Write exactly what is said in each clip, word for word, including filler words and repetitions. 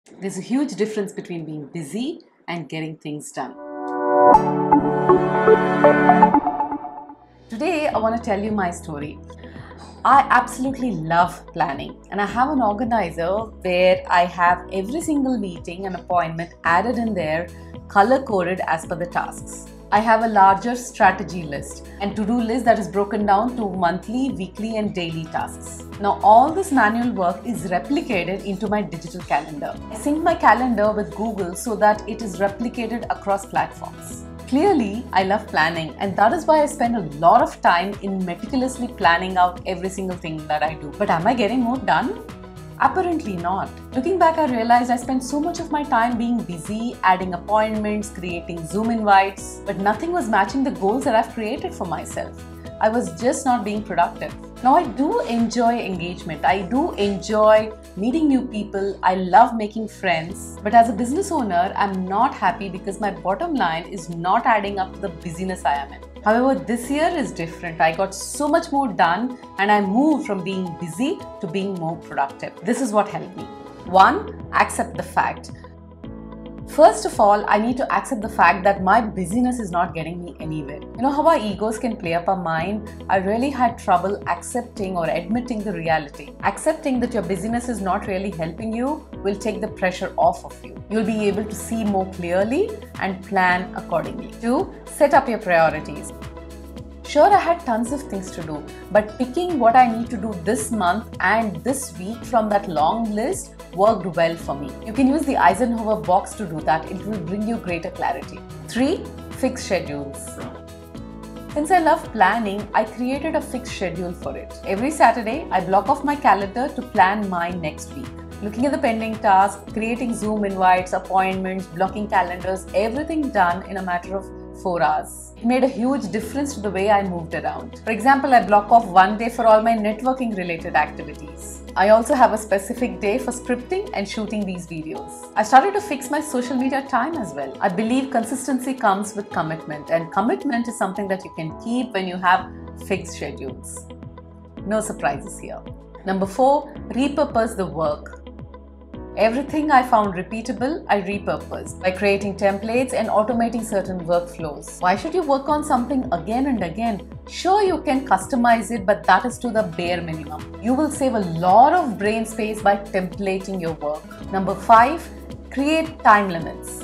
There's a huge difference between being busy and getting things done. Today, I want to tell you my story. I absolutely love planning, and I have an organizer where I have every single meeting and appointment added in there, color coded as per the tasks. I have a larger strategy list and to-do list that is broken down to monthly, weekly and daily tasks. Now all this manual work is replicated into my digital calendar. I sync my calendar with Google so that it is replicated across platforms. Clearly, I love planning, and that is why I spend a lot of time in meticulously planning out every single thing that I do. But am I getting more done? Apparently not. Looking back, I realized I spent so much of my time being busy, adding appointments, creating Zoom invites, but nothing was matching the goals that I've created for myself. I was just not being productive. Now I do enjoy engagement. I do enjoy meeting new people. I love making friends. But as a business owner, I'm not happy because my bottom line is not adding up to the busyness I am in. However, this year is different. I got so much more done and I moved from being busy to being more productive. This is what helped me. One, accept the fact. First of all, I need to accept the fact that my busyness is not getting me anywhere. You know how our egos can play up our mind? I really had trouble accepting or admitting the reality. Accepting that your busyness is not really helping you will take the pressure off of you. You'll be able to see more clearly and plan accordingly. Two, set up your priorities. Sure, I had tons of things to do, but picking what I need to do this month and this week from that long list worked well for me. You can use the Eisenhower box to do that. It will bring you greater clarity. Three, fix schedules. Since I love planning, I created a fixed schedule for it. Every Saturday, I block off my calendar to plan my next week. Looking at the pending tasks, creating Zoom invites, appointments, blocking calendars, everything done in a matter of four hours. It made a huge difference to the way I moved around. For example, I block off one day for all my networking related activities. I also have a specific day for scripting and shooting these videos. I started to fix my social media time as well. I believe consistency comes with commitment, and commitment is something that you can keep when you have fixed schedules. No surprises here. Number four, repurpose the work. Everything I found repeatable, I repurposed by creating templates and automating certain workflows. Why should you work on something again and again? Sure, you can customize it, but that is to the bare minimum. You will save a lot of brain space by templating your work. Number five, create time limits.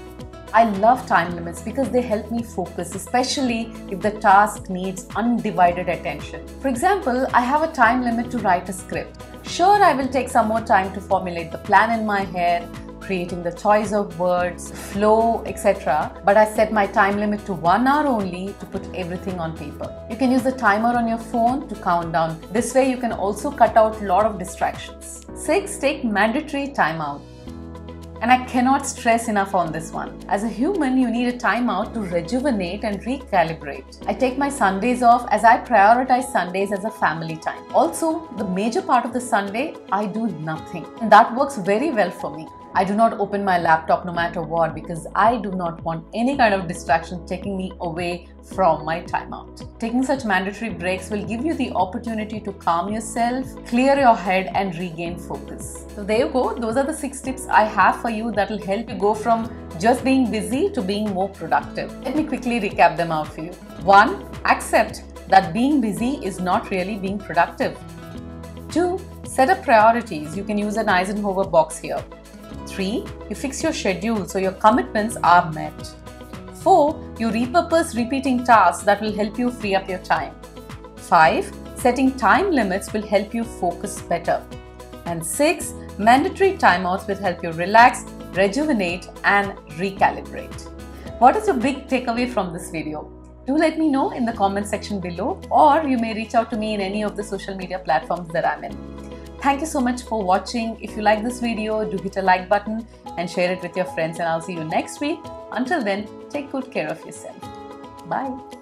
I love time limits because they help me focus, especially if the task needs undivided attention. For example, I have a time limit to write a script. Sure, I will take some more time to formulate the plan in my head, creating the choice of words, flow, et cetera. But I set my time limit to one hour only to put everything on paper. You can use the timer on your phone to count down. This way you can also cut out a lot of distractions. Six, take mandatory time out. And I cannot stress enough on this one. As a human, you need a timeout to rejuvenate and recalibrate. I take my Sundays off as I prioritize Sundays as a family time. Also, the major part of the Sunday, I do nothing. And that works very well for me. I do not open my laptop no matter what because I do not want any kind of distraction taking me away from my timeout. Taking such mandatory breaks will give you the opportunity to calm yourself, clear your head and regain focus. So there you go. Those are the six tips I have for you that will help you go from just being busy to being more productive. Let me quickly recap them out for you. One, accept that being busy is not really being productive. Two, set up priorities. You can use an Eisenhower box here. Three, you fix your schedule so your commitments are met. Four, you repurpose repeating tasks that will help you free up your time. Five, setting time limits will help you focus better. And six, mandatory timeouts will help you relax, rejuvenate and recalibrate. What is your big takeaway from this video? Do let me know in the comment section below, or you may reach out to me in any of the social media platforms that I'm in. Thank you so much for watching. If you like this video, do hit a like button and share it with your friends, and I'll see you next week. Until then, take good care of yourself. Bye.